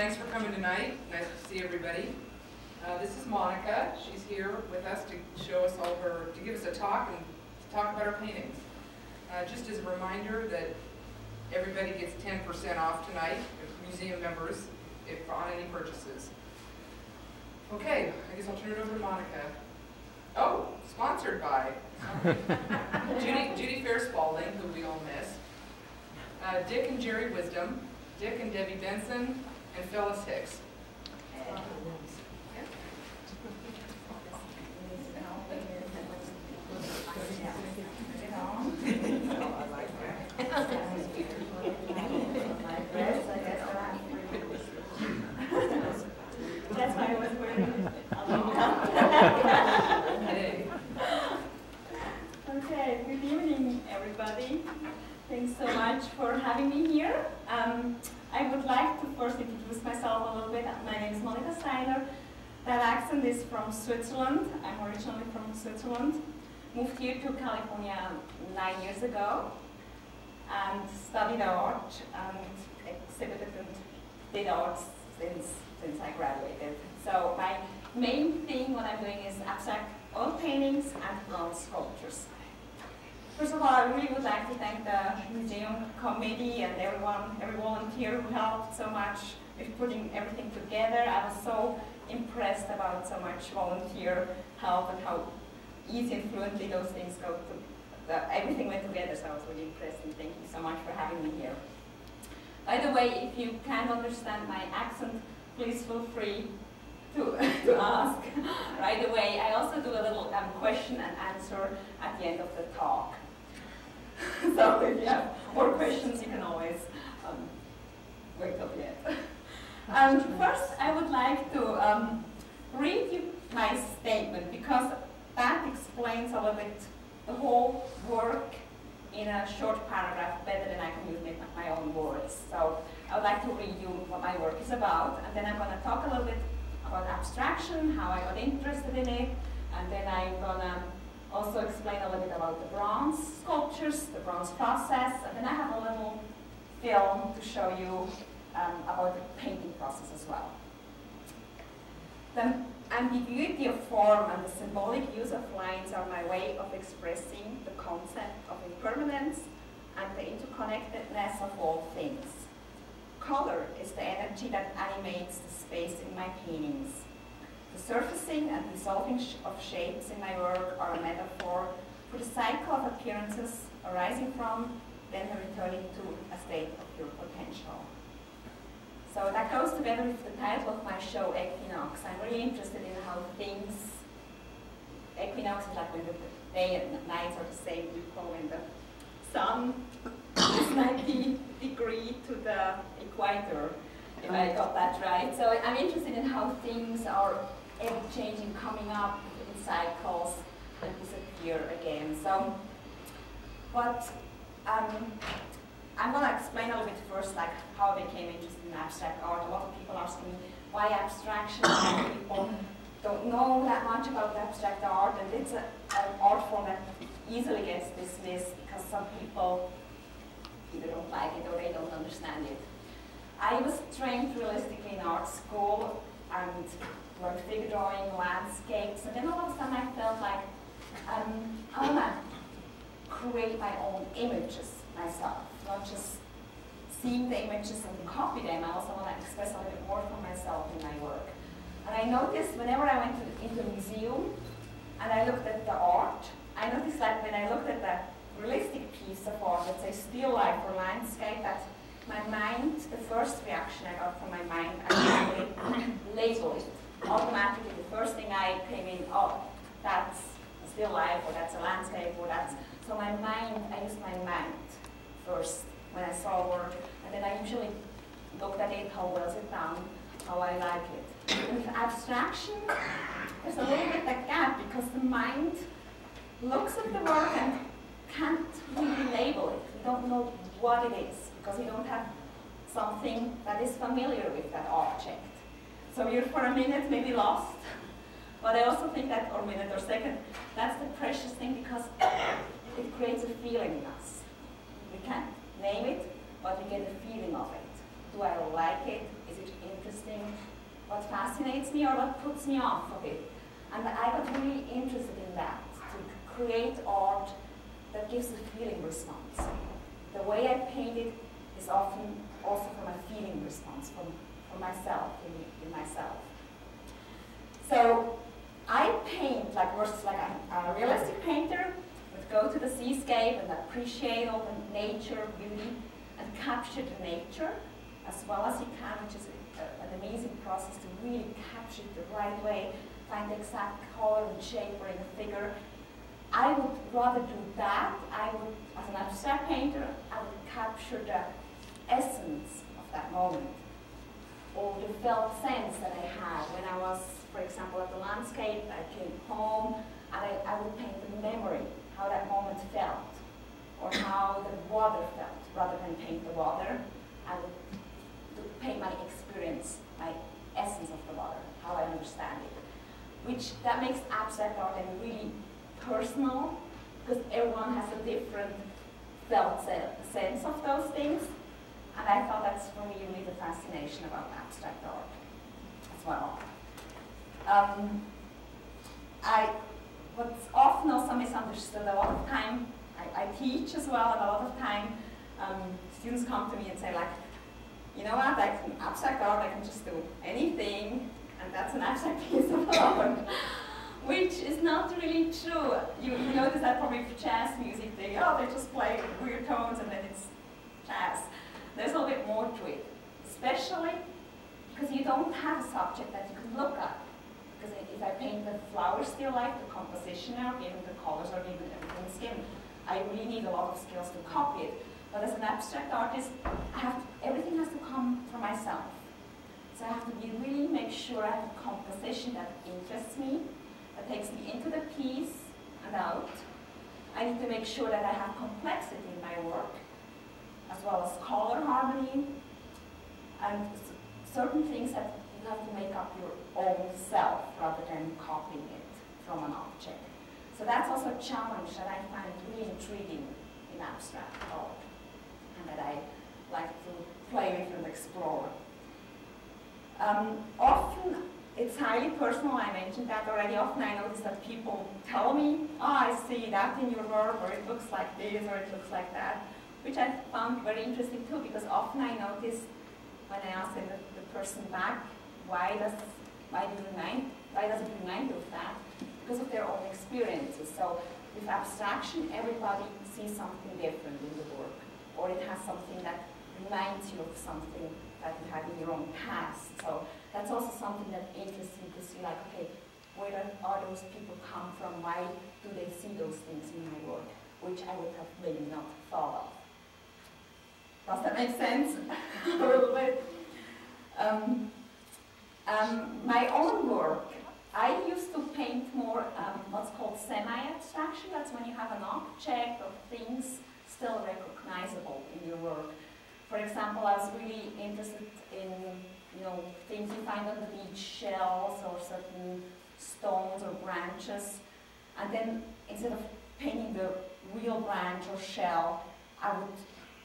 Thanks for coming tonight. Nice to see everybody. This is Monika. She's here with us to show us all her, to give us a talk and to talk about her paintings. Just as a reminder that everybody gets 10% off tonight, museum members, if on any purchases. Okay, I guess I'll turn it over to Monika. Oh, sponsored by Judy Fair-Spalding, who we all miss, Dick and Jerry Wisdom, Dick and Debbie Benson, and Phyllis Hicks. That's why I was wearing it. Okay, good evening, everybody. Thanks so much for having me here. I would like to first introduce myself a little bit. My name is Monika Steiner. That accent is from Switzerland. I'm originally from Switzerland. Moved here to California 9 years ago and studied art and exhibited and did art since I graduated. So my main thing, what I'm doing is abstract oil paintings and bronze sculptures. First of all, I really would like to thank the museum committee and every volunteer who helped so much with putting everything together. I was so impressed about so much volunteer help and how easy and fluently those things go. Everything went together, so I was really impressed, and thank you so much for having me here. By the way, if you can't understand my accent, please feel free to ask right away. I also do a little question and answer at the end of the talk. So if you have more questions, you can always wait till the end. First, I would like to read you my statement, because that explains a little bit the whole work in a short paragraph better than I can use my own words. So I would like to read you what my work is about, and then I'm going to talk a little bit about abstraction, how I got interested in it, and then I'm going to also explain a little bit about the bronze sculptures, the bronze process, and then I have a little film to show you about the painting process as well. The ambiguity of form and the symbolic use of lines are my way of expressing the concept of impermanence and the interconnectedness of all things. Color is the energy that animates the space in my paintings. The surfacing and dissolving of shapes in my work are a metaphor for the cycle of appearances arising from, then returning to a state of pure potential. So that goes together with the title of my show, Equinox. I'm really interested in how things, equinox is like when the day and nights are the same, you call when the sun is 90 degrees to the equator, if I got that right. So I'm interested in how things are ever-changing, coming up in cycles and disappear again. So what I'm going to explain a little bit first, like how I became interested in abstract art. A lot of people ask me why abstraction. Many people don't know that much about abstract art, and it's an art form that easily gets dismissed because some people either don't like it or they don't understand it. I was trained realistically in art school and learned figure drawing, landscapes, and then all of a sudden I felt like I want to create my own images myself, not just seeing the images and copy them. I also want to express a little bit more from myself in my work. And I noticed whenever I went into a museum and I looked at the art, I noticed that when I looked at the realistic piece of art, let's say still life or landscape, that my mind, the first reaction I got from my mind, I labeled it. Automatically, the first thing I came in, oh, that's a still life, or that's a landscape, or that's, so my mind, I used my mind first when I saw work, and then I usually looked at it, how well is it done, how I like it. And with abstraction, there's a little bit that gap, because the mind looks at the work and can't really label it. We don't know what it is, because we don't have something that is familiar with that object. So you're for a minute maybe lost, but I also think that, or minute or second, that's the precious thing, because it creates a feeling in us. We can't name it, but we get a feeling of it. Do I like it? Is it interesting? what fascinates me or what puts me off of it. And I got really interested in that, to create art that gives a feeling response. The way I paint it is often also from a feeling response, from myself, in myself. So I paint versus a realistic painter would go to the seascape and appreciate all the nature, beauty, and capture the nature as well as you can, which is an amazing process to really capture it the right way, find the exact color and shape or in a figure. I would rather do that. I would, as an abstract painter, I would capture the essence of that moment, or the felt sense that I had when I was, for example, at the landscape. I came home and I would paint the memory, how that moment felt, or how the water felt. Rather than paint the water, I would paint my experience, my essence of the water, how I understand it. That makes abstract art then really personal, because everyone has a different felt sense of those things. And I thought that's for me really the fascination about abstract art as well. What's often also misunderstood, a lot of time, I teach as well, and a lot of time students come to me and say, like, you know what, I can abstract art, I can just do anything, and that's an abstract piece of art. Which is not really true. You notice that probably for jazz music, they just play weird tones and then it's jazz. There's a little bit more to it, especially because you don't have a subject that you can look at. Because if I paint the flower still life, the composition are given, the colors are given, everything's given. I really need a lot of skills to copy it. But as an abstract artist, everything has to come from myself. So I have to really make sure I have a composition that interests me, that takes me into the piece and out. I need to make sure that I have complexity in my work, as well as color harmony, and certain things that you have to make up your own self rather than copying it from an object. So that's also a challenge that I find really intriguing in abstract art, and that I like to play with and explore. Often, it's highly personal, I mentioned that already. Often I notice that people tell me, oh, I see that in your work, or it looks like this, or it looks like that, which I found very interesting too, because often I notice when I ask the person back, why does it remind you of that? Because of their own experiences. So with abstraction, everybody sees something different in the work, or it has something that reminds you of something that you had in your own past. So that's also something that interests me to see, like, okay, where are those people come from? Why do they see those things in my work, which I would have maybe not thought of? Does that make sense? A little bit. My own work, I used to paint more what's called semi-abstraction. That's when you have an object or things still recognizable in your work. For example, I was really interested in things you find on the beach, shells or certain stones or branches. And then instead of painting the real branch or shell, I would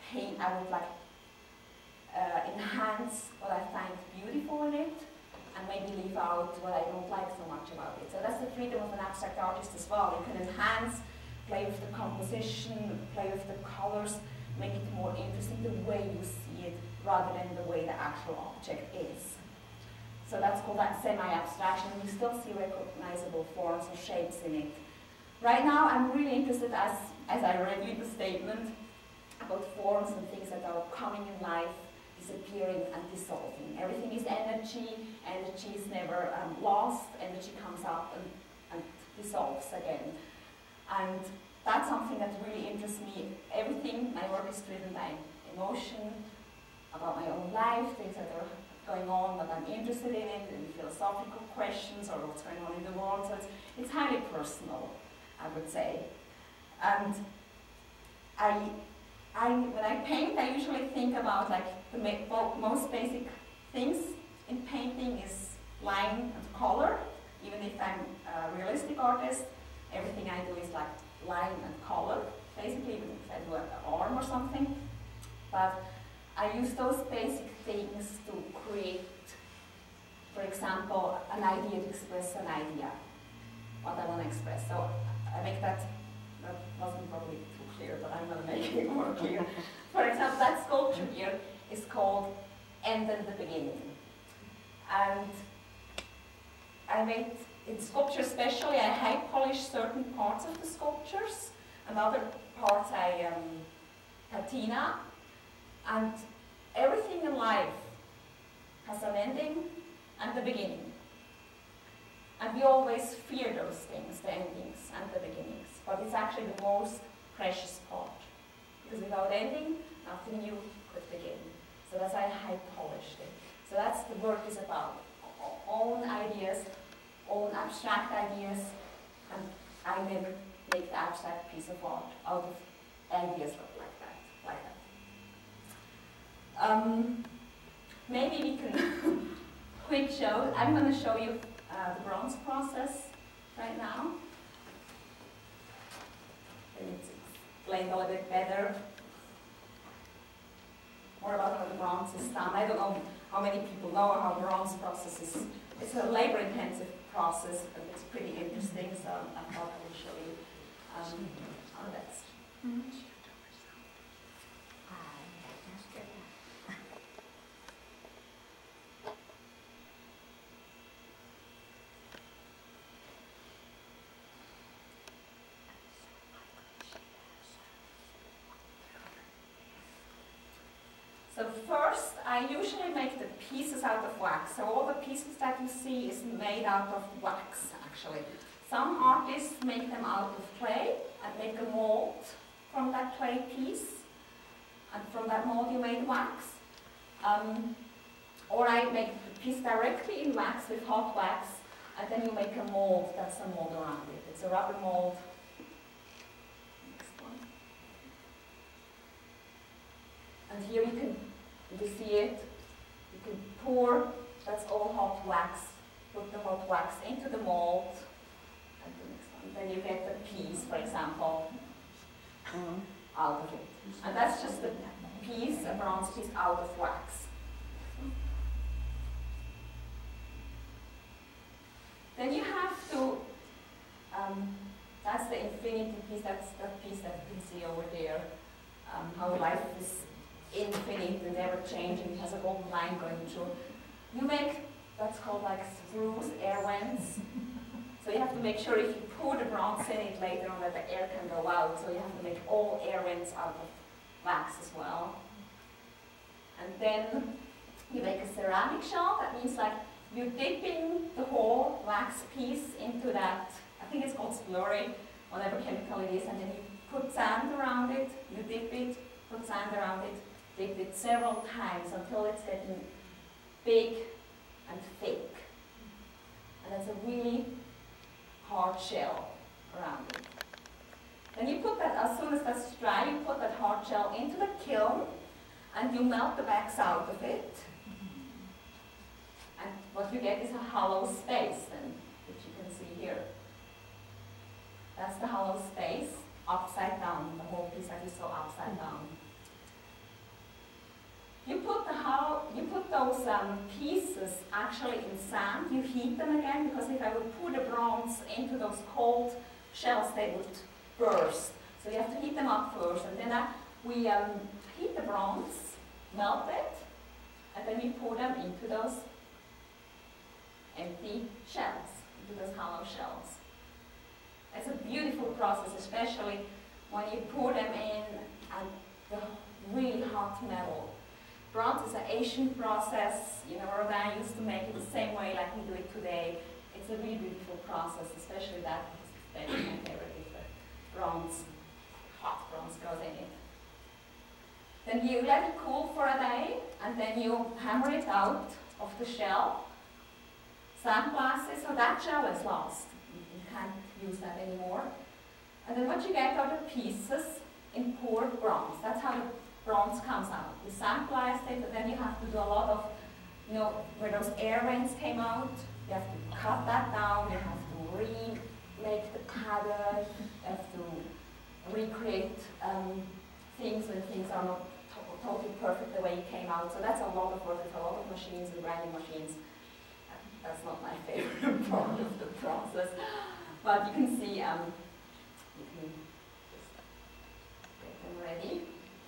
enhance what I find beautiful in it, and maybe leave out what I don't like so much about it. So that's the freedom of an abstract artist as well. You can enhance, play with the composition, play with the colors, make it more interesting the way you see it rather than the way the actual object is. So that's called that semi-abstraction. You still see recognizable forms or shapes in it. Right now I'm really interested, as I read in the statement, about forms and things that are coming in life, disappearing and dissolving. Everything is energy. Energy is never lost. Energy comes up and dissolves again. And that's something that really interests me. Everything, my work is driven by emotion, about my own life, things that are going on that I'm interested in it, and philosophical questions or what's going on in the world. So it's highly personal, I would say. And when I paint, I usually think about like the most basic things in painting is line and color. Even if I'm a realistic artist, everything I do is like line and color, basically, even if I do an arm or something. But I use those basic things to create, for example, example, an idea to express an idea, what I want to express. So I make that wasn't probably too clear, but I'm going to make it more clear. For example, that sculpture here is called End and the Beginning. And I made, in sculpture especially, I high polish certain parts of the sculptures, and other parts I patina. And everything in life has an ending and a beginning. And we always fear those things, the endings and the beginnings. But it's actually the most precious part. Because without ending, nothing new could begin. So that's why I high polished it. So that's the work is about. Own ideas, own abstract ideas, and I then make the abstract piece of art out of ideas like that. Maybe we can quick show. I'm going to show you the bronze process right now. And it's explained a little bit better. More about how the bronze is done. I don't know how many people know how the bronze process is. It's a labor-intensive process, but it's pretty interesting, so I thought I would show you how that's. So first, I usually make the pieces out of wax. So all the pieces that you see is made out of wax, actually. Some artists make them out of clay and make a mold from that clay piece. And from that mold you made wax. Or I make the piece directly in wax with hot wax, and then you make a mold. That's a mold around it. It's a rubber mold. And here you see it, you can pour, that's all hot wax, put the hot wax into the mold, and the next one. Then you get the piece, for example, out of it. And that's just a piece, a bronze piece out of wax. Then you have to, that's the infinity piece, that's that piece that you can see over there, how life is infinite and never changing, it has a golden line going through. You make, that's called like screws, air vents. So you have to make sure if you pour the bronze in it later on that the air can go out. So you have to make all air vents out of wax as well. And then you make a ceramic shell. That means like you're dipping the whole wax piece into that, I think it's called slurry, whatever chemical it is, and then you put sand around it, you dip it, put sand around it, dip it several times until it's getting big and thick. And it's a really hard shell around it. Then you put that, as soon as that's dry, you put that hard shell into the kiln and you melt the wax out of it. And what you get is a hollow space, then, which you can see here. That's the hollow space, upside down, the whole piece that you saw upside down. You put those pieces actually in sand, you heat them again, because if I would pour the bronze into those cold shells, they would burst. So you have to heat them up first, and then we heat the bronze, melt it, and then we pour them into those empty shells, into those hollow shells. It's a beautiful process, especially when you pour them in and the really hot metal. Bronze is an Asian process. You know, Rodin used to make it the same way like we do it today. It's a really beautiful process, especially that is my favorite is the bronze, hot bronze goes in it. Then you let it cool for a day, and then you hammer it out of the shell. Sandblast it, so that shell is lost. You can't use that anymore. And then what you get are the pieces in poured bronze. That's how the bronze comes out. You sandblast it, and then you have to do a lot of, you know, where those air vents came out, you have to cut that down, you have to remake the pattern, you have to recreate things when things are not totally perfect the way it came out. So that's a lot of work. It's a lot of machines and grinding machines. that's not my favorite part of the process. But you can see, you can just get them ready.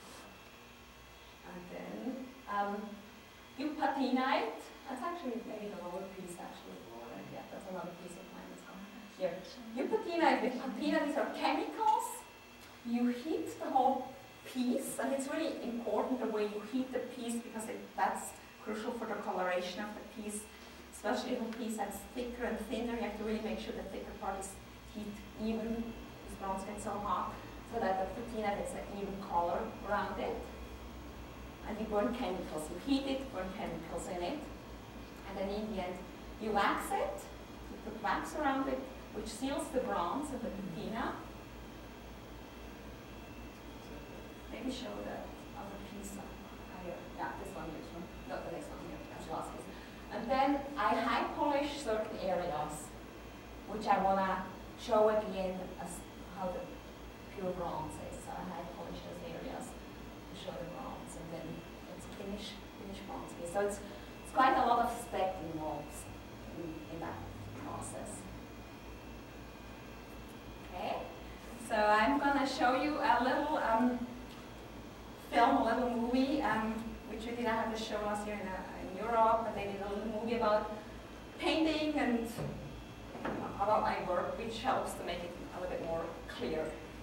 And then you patina it. That's actually maybe the lower piece actually. Yeah, that's another piece of mine that's gone here. You patina it with patina. These are chemicals. You heat the whole piece, and it's really important the way you heat the piece because that's crucial for the coloration of the piece. Especially if a piece that's thicker and thinner, you have to really make sure the thicker part is heat even. These bronze get so hot, so that the patina gets an even color around it. And you burn chemicals. You heat it, burn chemicals in it, and then in the end you wax it. You put wax around it, which seals the bronze and the patina. Maybe show the other piece higher. Yeah, this one here. Not the next one here. That's the last piece. And then I high polish certain areas, which I want to show at the end as how the pure bronze is. So I high polish those areas to show the bronze, and then it's a finished bronze piece. So it's quite a lot of step involved in that process. Okay, so I'm going to show you a little film, a little movie, which we didn't have to show us here in Europe, but they did a little movie about painting and about my work, which helps to make it a little bit more clear.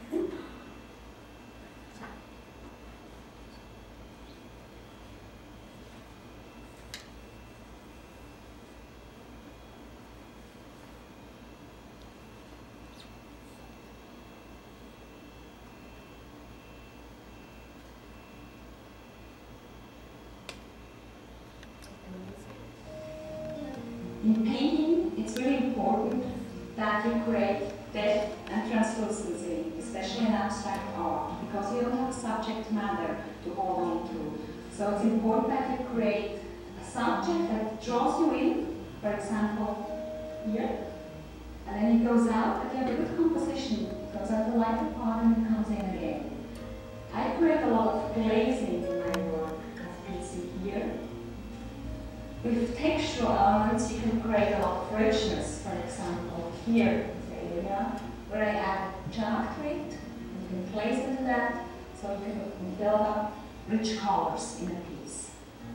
In painting, it's really important that you create depth and translucency, especially in abstract art, because you don't have subject matter to hold on to. So it's important that you create a subject that draws you in, for example, here, and then it goes out, but you have a good composition. It goes out the lighter part and it comes in again. I create a lot of glazing in my work, as you can see here. With textural elements, you can create a lot of richness. For example, here is the area where I add chalk to it. You can place into that, so you can build up rich colors in a piece.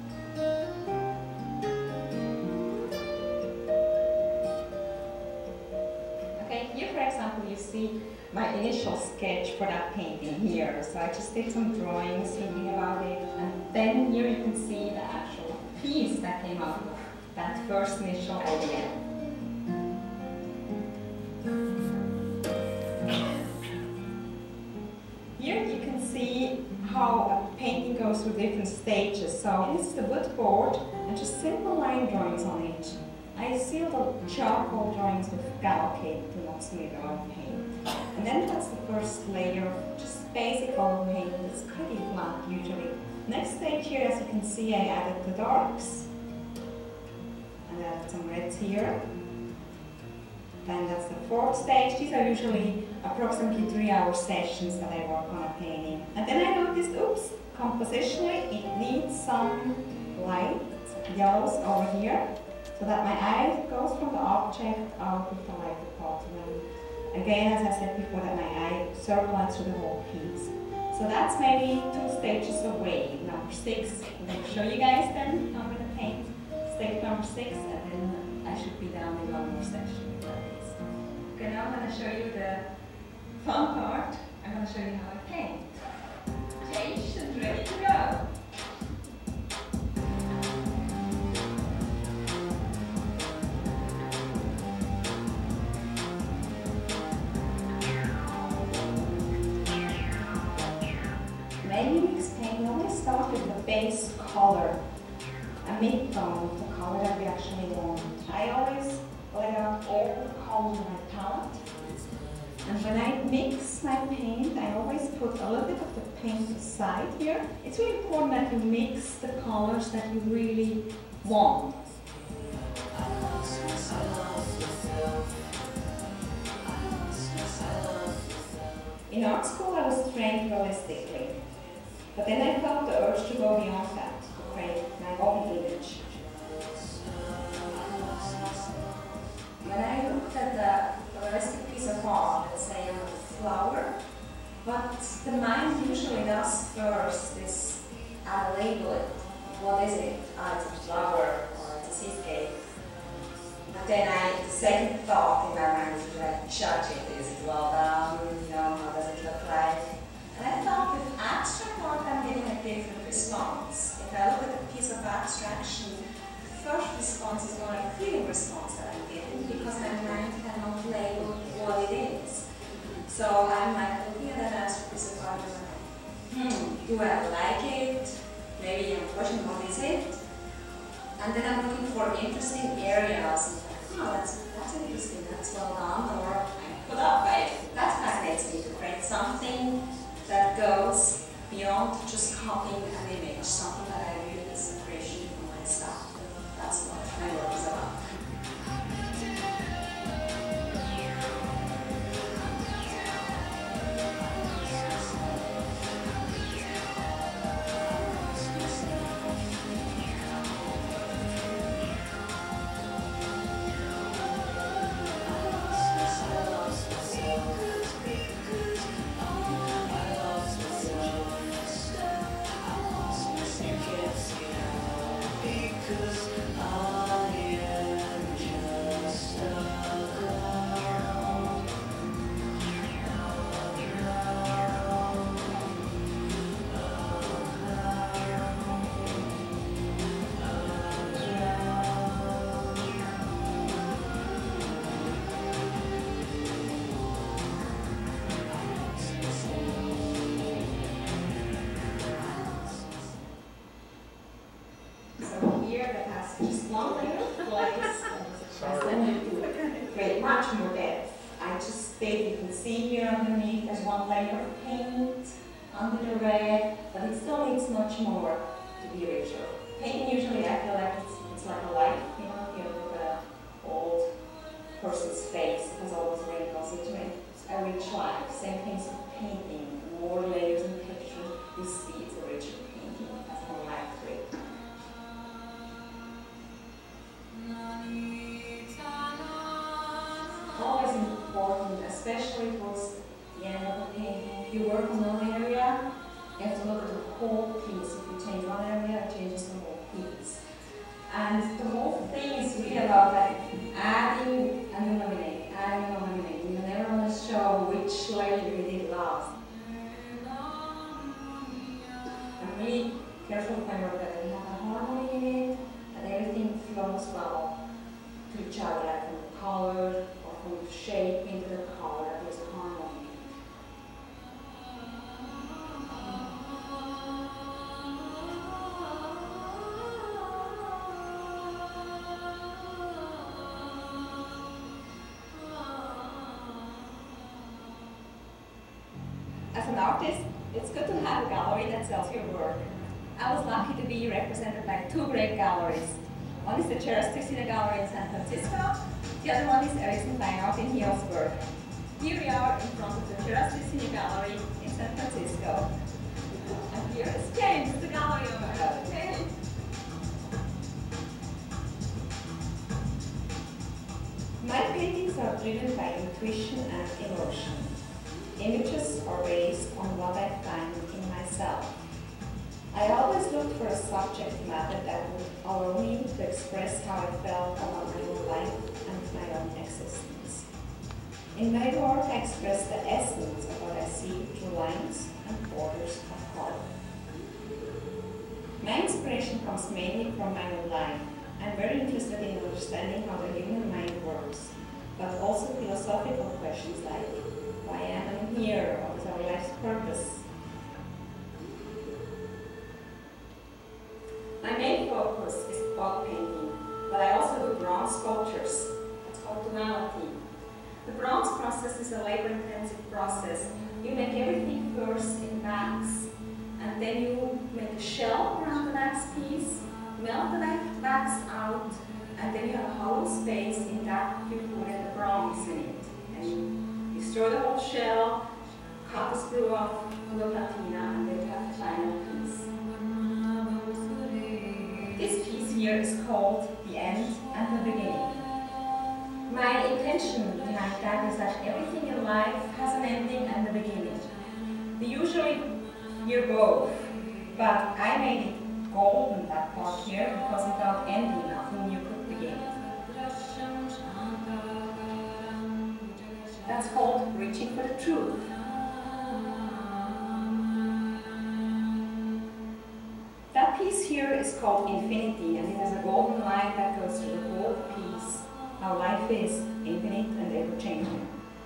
Okay, here for example, you see my initial sketch for that painting here. So I just did some drawings thinking about it, and then here you can see the actual piece that came out of that first initial idea. Here you can see how a painting goes through different stages. So this is the wood board and just simple line drawings on it. I sealed the charcoal drawings with Galkit to not smear the oil paint. And then that's the first layer of just basic oil paint. It's pretty flat usually. Next stage here, as you can see, I added the darks. And added some reds here. Then that's the fourth stage. These are usually approximately 3-hour sessions that I work on a painting. And then I noticed, oops, compositionally it needs some light yellows over here, so that my eye goes from the object out with the lighter part. And again, as I said before, that my eye circulates through the whole piece. So that's maybe 2 stages away. Number 6, I'm going to show you guys then how I'm going to paint stage number 6, and then I should be down in 1 more session with that piece. Okay, now I'm going to show you the fun part. I'm going to show you how I paint. Changed and ready to go. Mix paint, we always start with the base color, a mid-tone of the color that we actually want. I always let out all the colors in my palette. And when I mix my paint, I always put a little bit of the paint aside here. It's really important that you mix the colors that you really want. In art school, I was trained realistically. But then I felt the urge to go beyond that, to create my own image. first is I label it. What is it? Ah, it's a flower or it's a seascape. But then the second thought in my mind is like, judge it. Is it well done? You know, how does it look like? And I thought with abstract art I'm getting a different response. If I look at a piece of abstraction, the first response is more a feeling response that I'm getting because my mind cannot label what it is. So I'm like looking at that abstract piece of art and I'm like, do I like it? Maybe I'm questioning what is it? And then I'm looking for interesting areas. Oh, that's interesting, that's well done, or I put up by it. That fascinates me to create something that goes beyond just copying an image, something that I really appreciate from my stuff. That's what my work is about. Much more depth. I just did, you can see here underneath, there's one layer of paint under the red, but it still needs much more to be richer. Painting usually I feel like it's like a light, you know, if you look at an old person's face, it has all those wrinkles into it. It's a rich light. Same things with painting, more layers in the picture, you see it's a richer painting, it has more light to it. Always important, especially towards the end of the painting. If you work on one area, you have to look at the whole piece. If you change one area, it changes the whole piece. And the whole thing is really about like adding and eliminating, adding and eliminating. You never want to show which layer you did last. I'm really careful with my work that we have a harmony in it, that everything flows well to each other, like from the color, from the shape into the color, there's a harmony. As an artist, it's good to have a gallery that sells your work. I was lucky to be represented by two great galleries. One is the Cherasticina Gallery in San Francisco. The other one is Erickson Fine Art in Healdsburg. Here we are in front of the Cherasticina Gallery in San Francisco. And here is James, the gallery owner. James. My paintings are driven by intuition and emotion. Images are based on what I find in myself. I always looked for a subject matter that would allow me to express how I felt about my own life and my own existence. In my work, I express the essence of what I see through lines and borders of color. My inspiration comes mainly from my own life. I'm very interested in understanding how the human mind works, but also philosophical questions like, why am I here? What is our life's purpose? My main focus is pot painting, but I also do bronze sculptures. It's called tonality. The bronze process is a labor-intensive process. You make everything first in wax, and then you make a shell around the wax piece, melt the wax out, and then you have a hollow space. In that you put in the bronze in it. And you store the whole shell, cut the screw off, put a patina, and then you have the final piece. This piece here is called The End and the Beginning. My intention behind that is that everything in life has an ending and a beginning. We usually You're both. But I made it golden, that part here, because without ending nothing, you could begin. That's called reaching for the truth. That piece here is called infinity, and it has a golden line that goes through the whole piece. How life is infinite and ever-changing.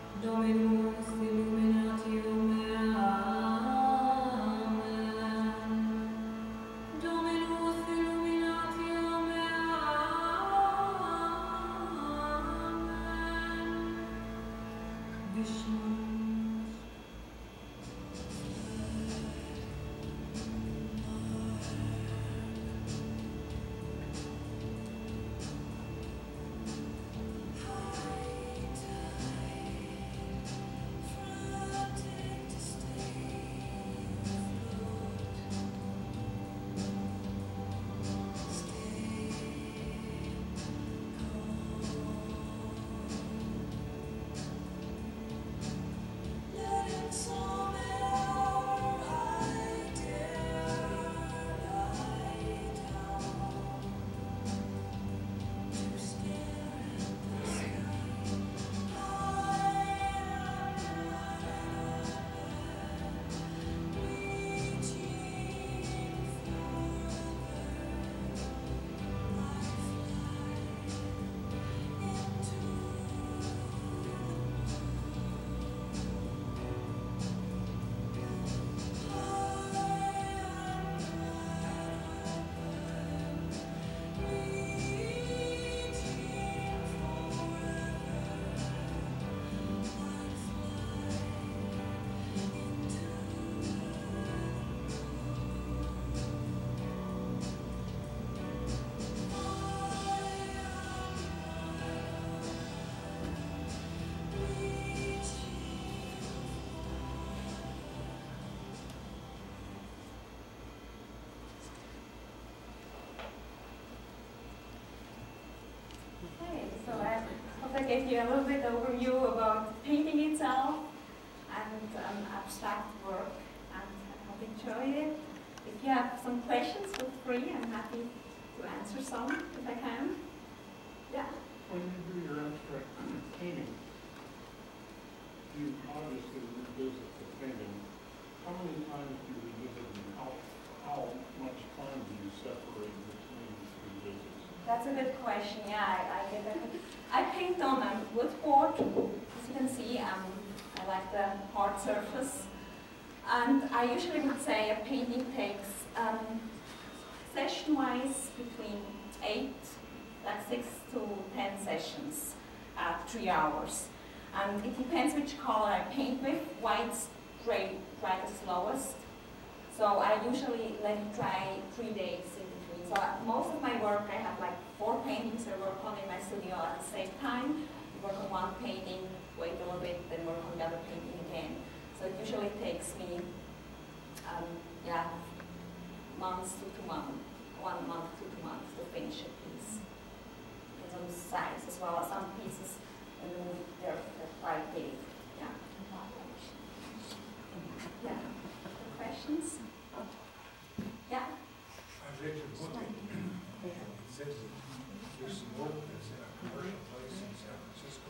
I gave you a little bit overview about painting itself and abstract work, and I hope you enjoyed it. If you have some questions, feel free. I'm happy to answer some if I can. Yeah. When you do your abstract painting, you obviously revisit the painting. How many times do you revisit and how much time do you separate between revisits? That's a good question. Yeah, I get that. I paint on a wood board. As you can see, I like the hard surface. And I usually would say a painting takes, session-wise, between 6 to 10 sessions at 3 hours. And it depends which color I paint with. Whites dry the slowest. So I usually let it dry 3 days in between. So most of my work, I have like 4 paintings I work on in my studio at the same time. Work on one painting, wait a little bit, then work on the other painting again. So it usually takes me, months to 2 months, 1 month to 2 months to finish a piece. Depends on the size as well as some pieces, and they're quite big. Yeah. Yeah. Questions? Yeah. I've read your book. It says that there's some work that's in a commercial place in San Francisco.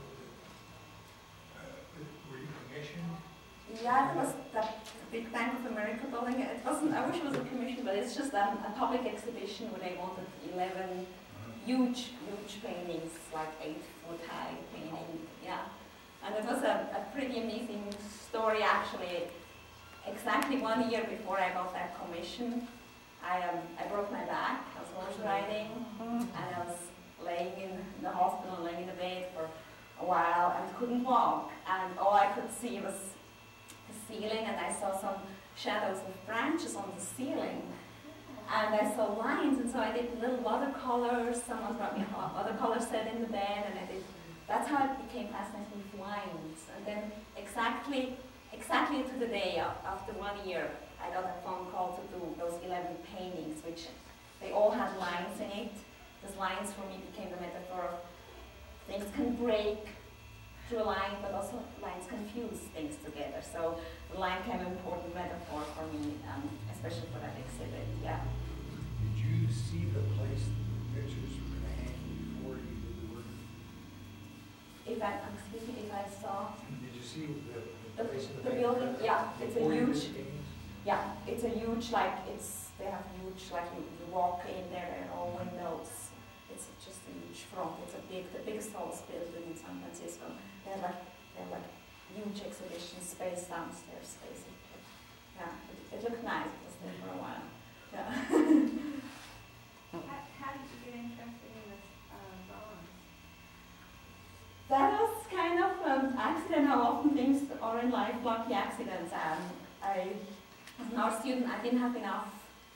Were you commissioned? Yeah, it was the big Bank of America building. It wasn't, I wish it was a commission, but it's just a public exhibition where they wanted 11 huge paintings, like 8-foot high painting. Yeah. And it was a pretty amazing story actually. Exactly 1 year before I got that commission, I broke my back. I was horse riding, and I was laying in the hospital, laying in the bed for a while, and couldn't walk. And all I could see was the ceiling, and I saw some shadows of branches on the ceiling. And I saw lines, and so I did little watercolors. Someone brought me a watercolor set in the bed, and I did. That's how I became fascinated with lines. And then exactly to the day after 1 year, I got a phone call to do those 11 paintings, which they all had lines in it. Those lines for me became the metaphor of things can break, through a line, but also lines confuse things together. So the line became an important metaphor for me, especially for that exhibit, yeah. Did you see the place the pictures were going to hang before you did the work? If I saw Did you see the place in the back building, there yeah, it's a before you did huge, the paintings? yeah, it's a huge, like, they have huge, like, you walk in there, there are all windows. It's just a huge front. It's the biggest tallest building in San Francisco. They have like huge exhibition space downstairs, basically. Yeah, it looked nice. It was there for a while. Yeah. How did you get interested in this bronze? That was kind of an accident. How often things are in life, lucky accidents. As an art student, I didn't have enough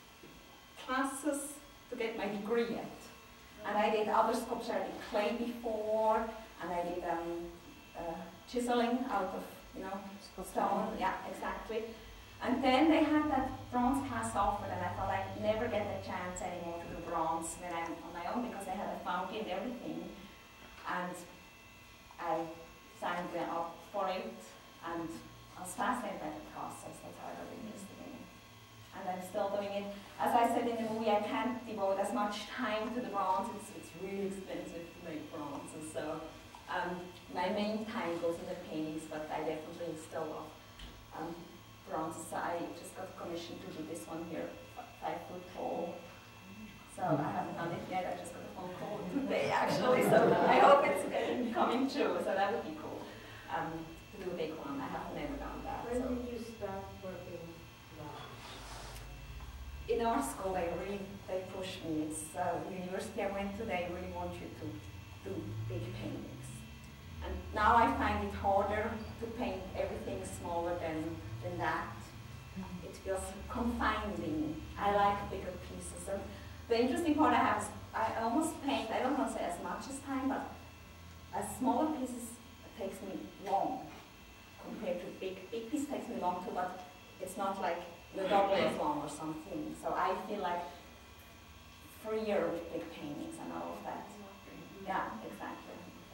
classes to get my degree yet. And I did other sculpture. I did clay before, and I did chiseling out of, stone. Yeah, exactly. And then they had that bronze cast offered, and I thought I'd never get the chance anymore to do bronze when I'm on my own, because they had a fountain and everything. And I signed up for it, and I was fascinated by the process. That's how I got interested in it. And I'm still doing it. As I said in the movie, I can't devote as much time to the bronze. It's really expensive to make bronzes. So my main time goes in the paintings, but I definitely still love bronzes. So I just got commissioned to do this one here, 5 foot tall. So I haven't done it yet. I just got a phone call today, actually. So I hope it's coming true. So that would be cool to do a big one. I have never done that. When So. did you start working bronze? In art school, they push me. It's the university I went to, they really want you to do big paintings. And now I find it harder to paint everything smaller than that. It feels confining. I like bigger pieces. And the interesting part I have is I almost paint, I don't want to say as much as time, but as smaller pieces takes me long compared to big pieces takes me long too, but it's not like the double as long or something. So I feel like freer with big paintings and all of that. Yeah, exactly.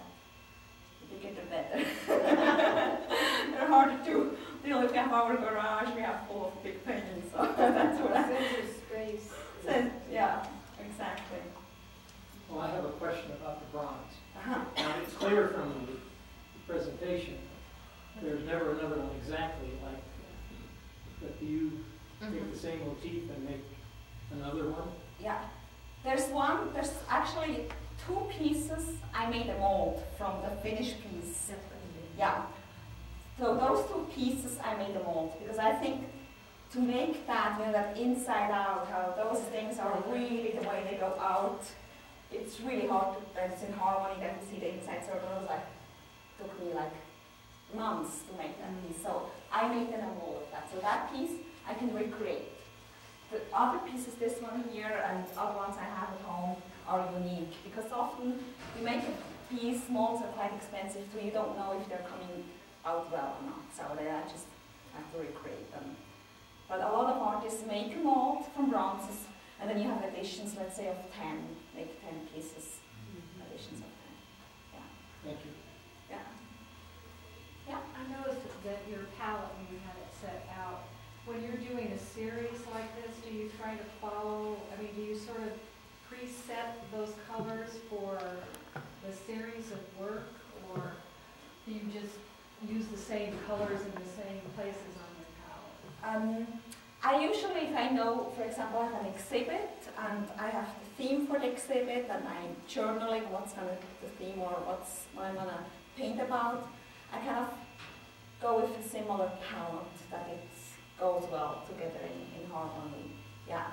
The bigger the better. They're harder to deal with. We have our garage, we have full of big paintings, so that's what I Sense of space. Yeah, exactly. Well, I have a question about the bronze. Now, it's clear from the presentation, there's never another one exactly like that. Do you take the same motif and make another one? Yeah. There's actually 2 pieces I made a mold from the finished piece. Yeah. So those 2 pieces I made a mold because I think to make that, that inside out, how those things are really the way they go out, it's really hard to, it's in harmony, I can see the inside circle. Took me like months to make that piece. So I made a mold of that. So that piece I can recreate. The other pieces, this one here and other ones I have at home, are unique because often you make a piece, molds are quite expensive, so you don't know if they're coming out well or not. So I just have to recreate them. But a lot of artists make a mold from bronzes, and then you have additions, let's say of 10, make 10 pieces, additions of 10. Yeah. Thank you. Yeah. Yeah. I noticed that your palette, when you had it set out, when you're doing a series like this, do you try to follow, do you sort of preset those colors for the series of work, or do you just use the same colors in the same places on your palette? I usually, if I know, for example, I have an exhibit and I have the theme for the exhibit and I'm journaling what's going to be the theme or what I'm going to paint about, I kind of go with a similar palette that it goes well together in harmony. Yeah.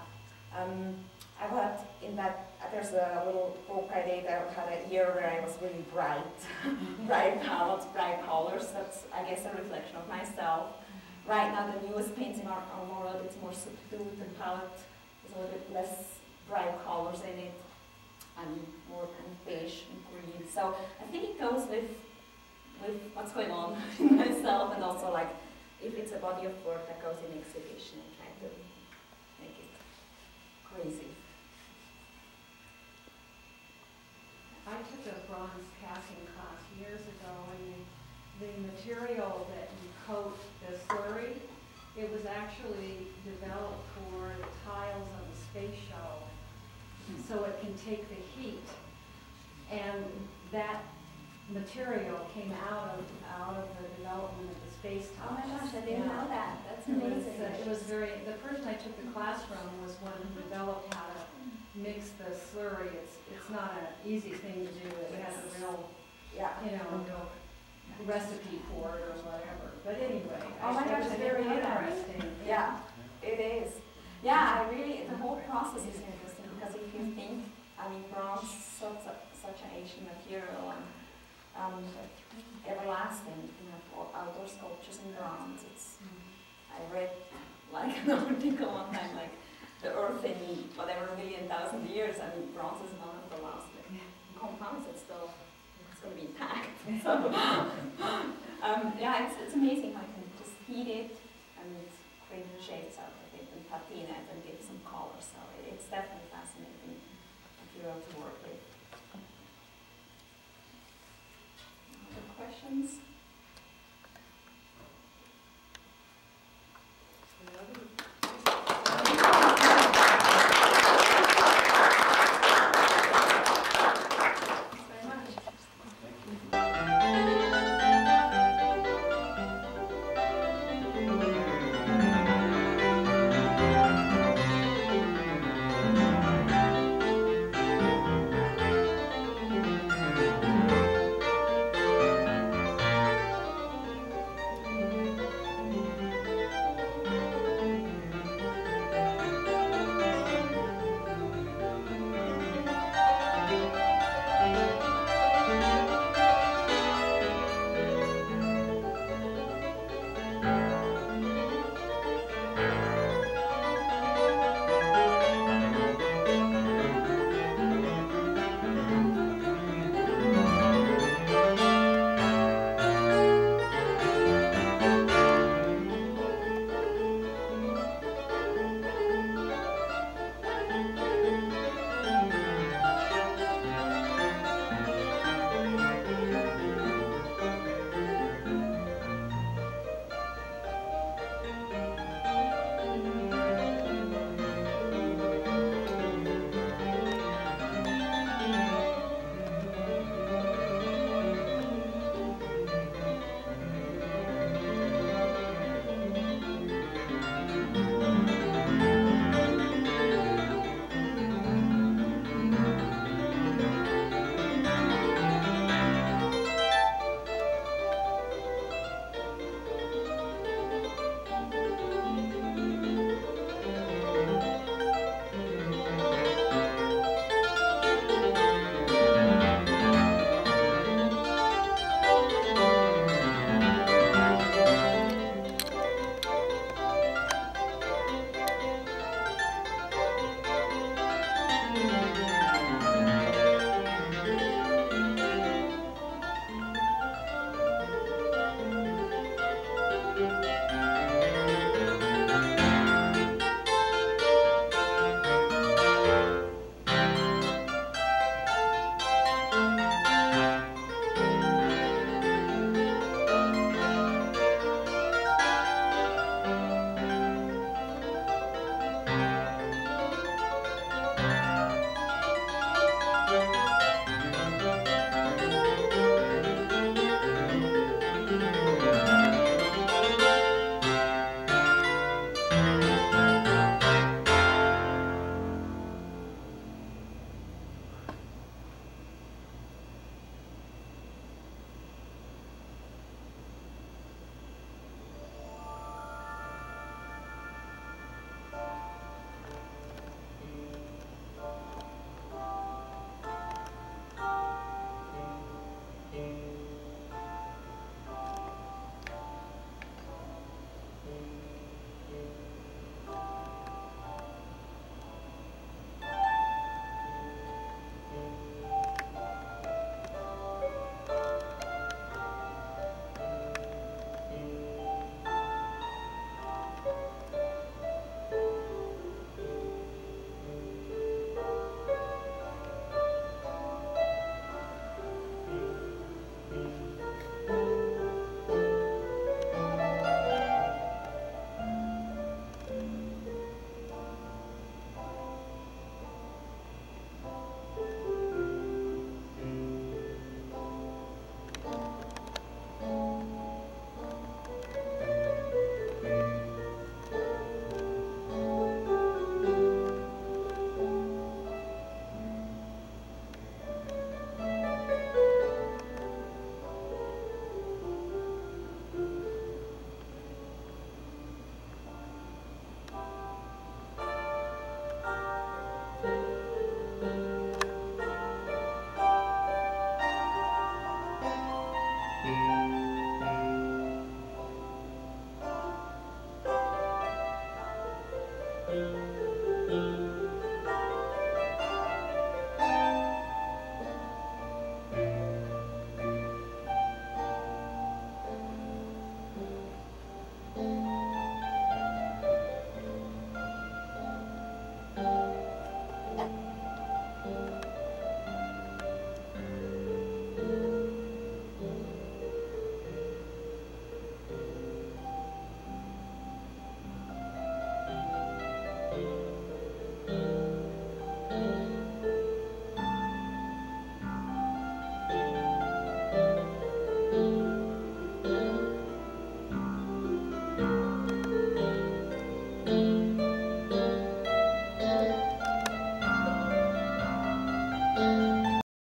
I had in that, there's a little book I did, I had a year where I was really bright, bright palettes, bright colors. That's, I guess, a reflection of myself. Right now, the newest painting are more a bit more subdued. The palette is a little bit less bright colors in it, and more kind of beige and green. So I think it goes with what's going on in myself, and also like if it's a body of work that goes in exhibition and try to make it crazy. I took a bronze casting class years ago, and the material that you coat the slurry, it was actually developed for the tiles on the space shuttle, so it can take the heat. And that material came out of the development of the space Oh my tiles. gosh, I didn't know that. That's It was, amazing. it was very, the person I took the class from was one who developed how to mix the slurry. It's not an easy thing to do. It has a real, Yeah. you know, recipe for it or whatever. But anyway, Oh my it gosh, was I very didn't know that. interesting. Yeah, it is. Yeah, the whole process is interesting because if you think, I mean, bronze, such an ancient material and everlasting, you know, for outdoor sculptures in bronze. I read like an article one time, like the Earth in whatever 1,000,000 years. I mean, bronze is one of the last compounds that's still going to be intact. So, yeah, it's amazing how you can just heat it and create shapes out of it and patina it and give some color. So it's definitely fascinating material to work with. Other questions?